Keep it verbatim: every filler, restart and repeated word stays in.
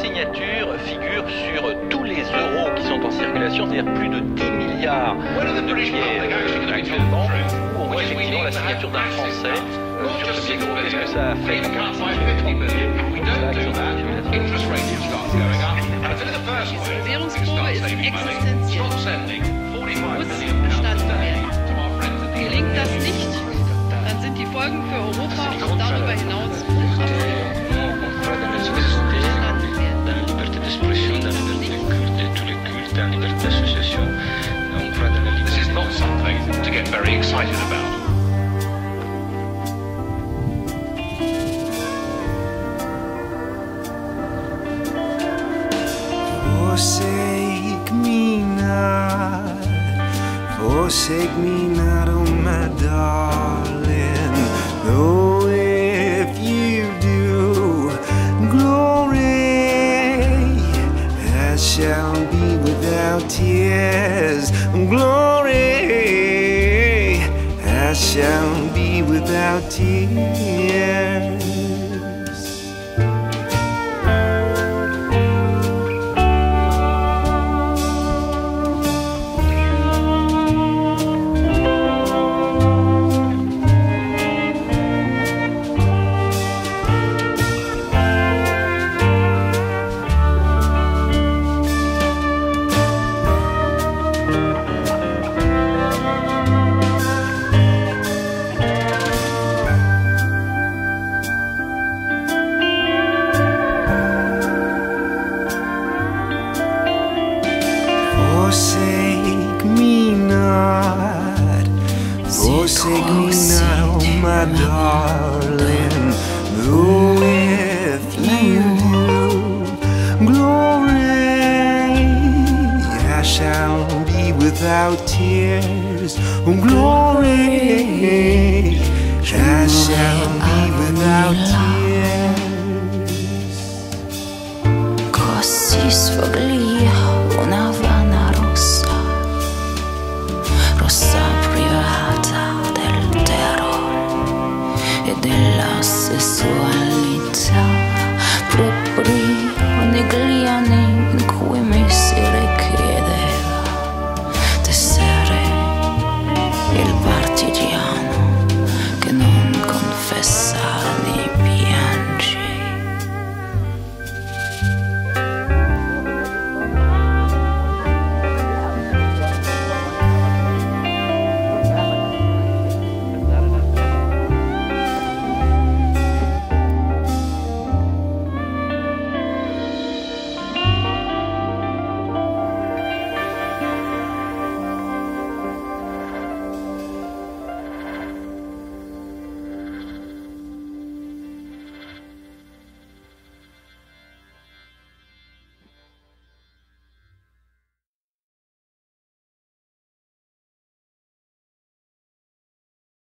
signature figure sur tous les euros qui sont en circulation, c'est-à-dire plus de dix milliards de billets actuellement, où on voit effectivement la signature d'un Français euh, sur ce billet. Qu'est-ce que ça a fait comme Die Währungsprobe ist existenziell, muss bestanden werden. Gelingt das nicht, dann sind die Folgen für Europa und darüber hinaus This is not something to get very excited about. Forsake me not, forsake me not, oh my darling. Though if you do, glory, I shall be without tears. Glory, I shall be without tears. Forsake me not, forsake me not, oh my darling. Though if you do, glory, I shall be without tears. Oh, glory, I shall be without tears. Così sfoglia una vana rossa, rossa privata del terrore e della sessualità.